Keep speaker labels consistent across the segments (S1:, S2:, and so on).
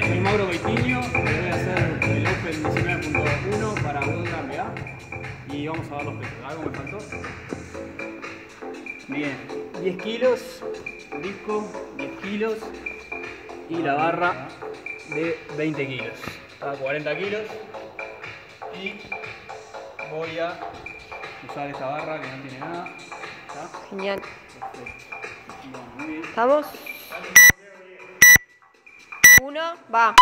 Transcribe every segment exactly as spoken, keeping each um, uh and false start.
S1: Soy Mauro Gaitiño, le voy a hacer el Open diecinueve punto uno para Bootcamp N B A y vamos a ver los pesos. ¿Algo me faltó? Bien, diez kilos, disco, diez kilos y la barra de veinte kilos. Está a cuarenta kilos y voy a usar esta barra que no tiene nada. ¿Está?
S2: Genial.
S1: Perfecto. Bueno, muy bien.
S2: ¿Estamos? Uno, va.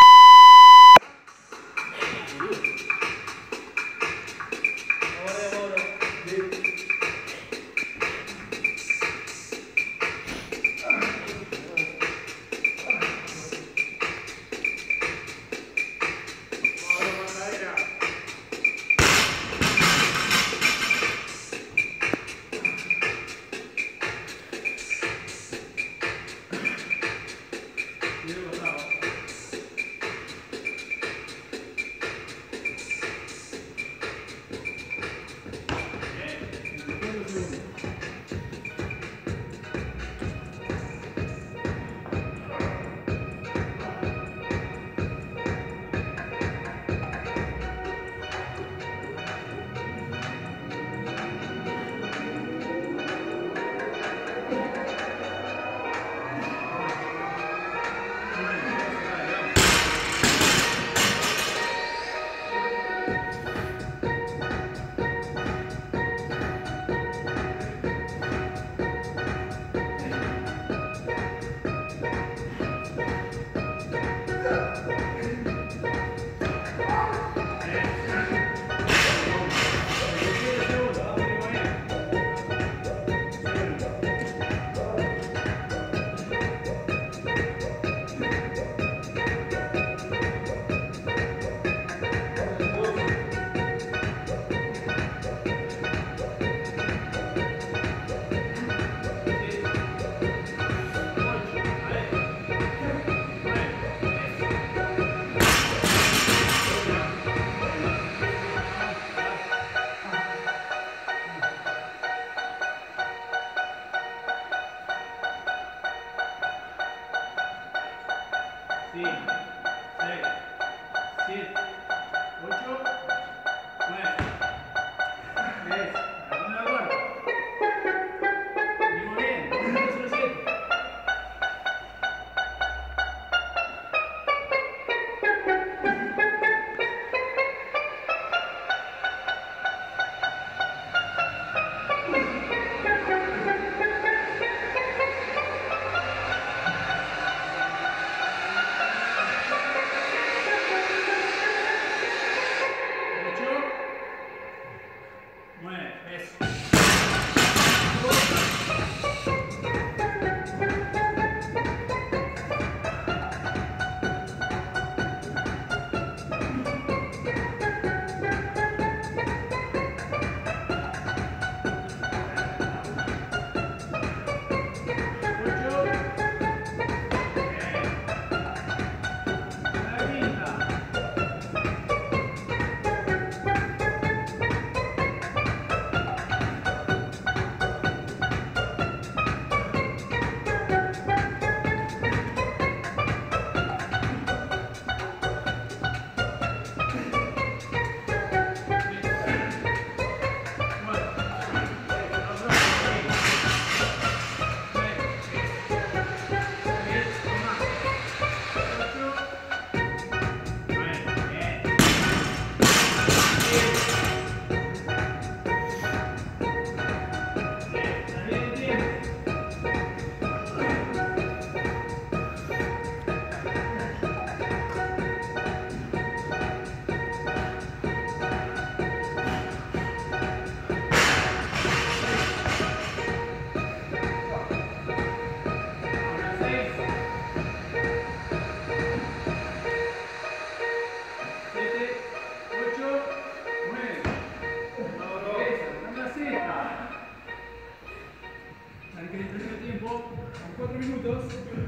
S1: cuatro minutos.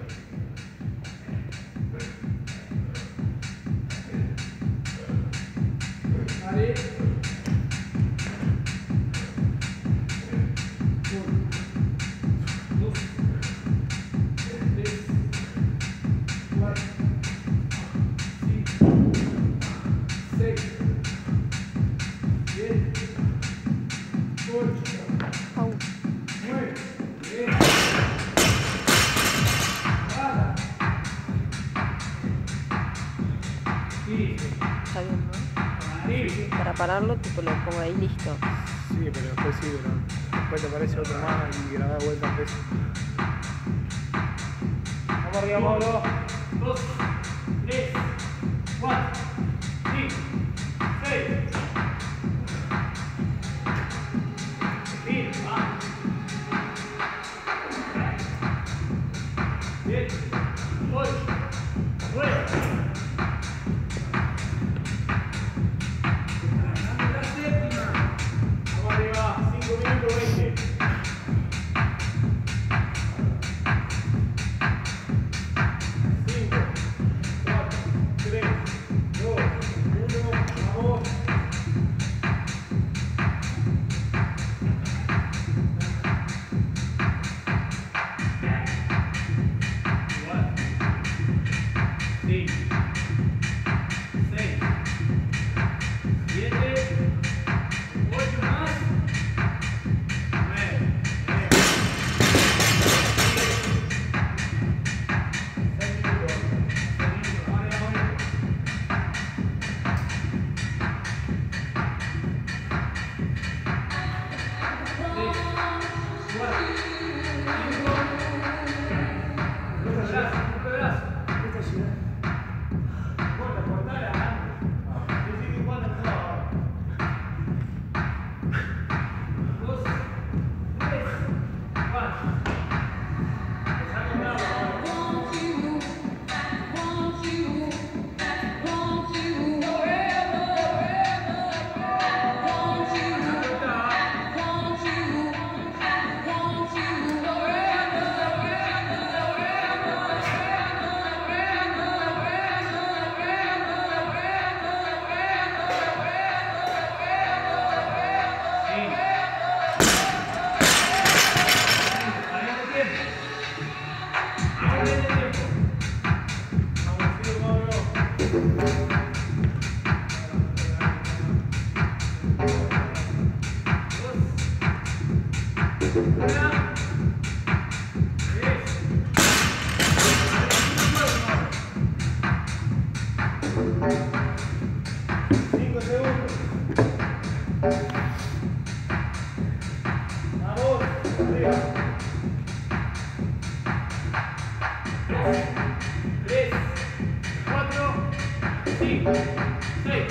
S1: Vale. Uno, dos, tres, cuatro, Sí, sí.
S2: Está bien, ¿no?
S1: Sí.
S2: Para pararlo, tipo lo pongo ahí, listo.
S1: Sí, pero después sí, pero después te aparece otro más y grabás de vuelta eso. Vamos arriba, Pablo. Dos, tres, cuatro, cinco, seis. Bien, va. Bien, ocho, nueve. Cinco segundos. Vamos, arriba. Tres, cuatro, cinco, seis.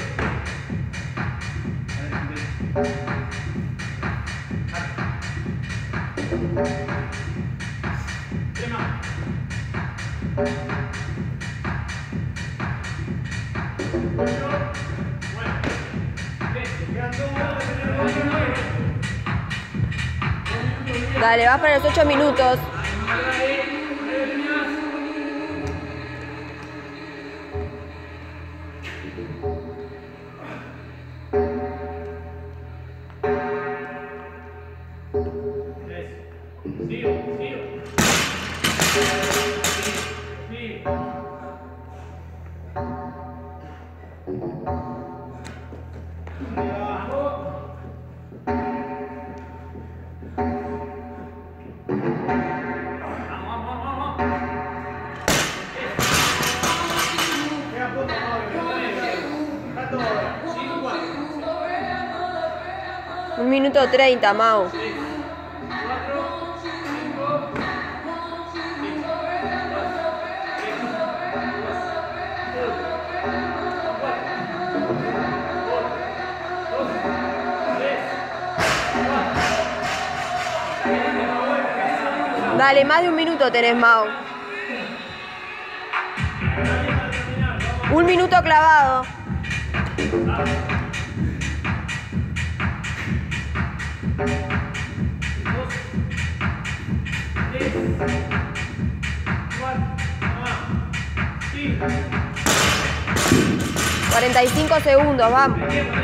S1: Tema.
S2: Dale, vas para los ocho minutos.
S1: Sigo, sigo.
S2: Un minuto treinta, Mau. Dale, más de un minuto tenés, Mau. Un minuto clavado. cuarenta y cinco segundos, vamos.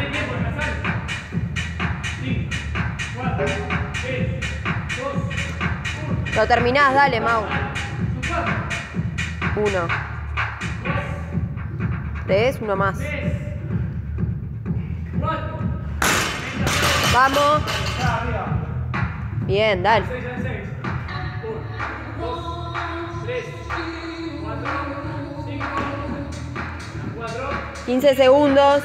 S2: Lo terminás, dale, Mau. Uno. Tres, uno más. Vamos. Bien, dale.
S1: Tres, cuatro, cinco, cuatro.
S2: quince segundos.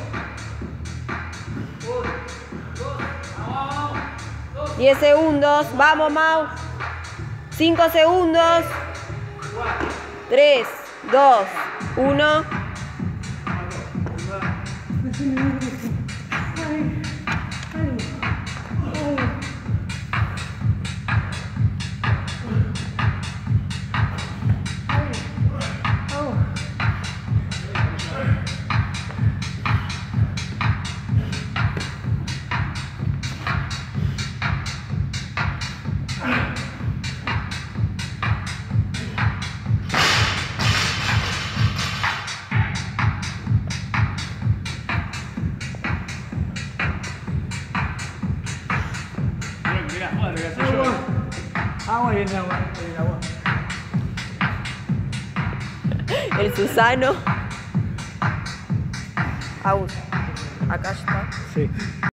S2: diez segundos. Vamos, Mau. cinco segundos. tres, dos, uno.
S1: Agua y el agua. El agua.
S2: El Susano. Aus. Acá está.
S1: Sí.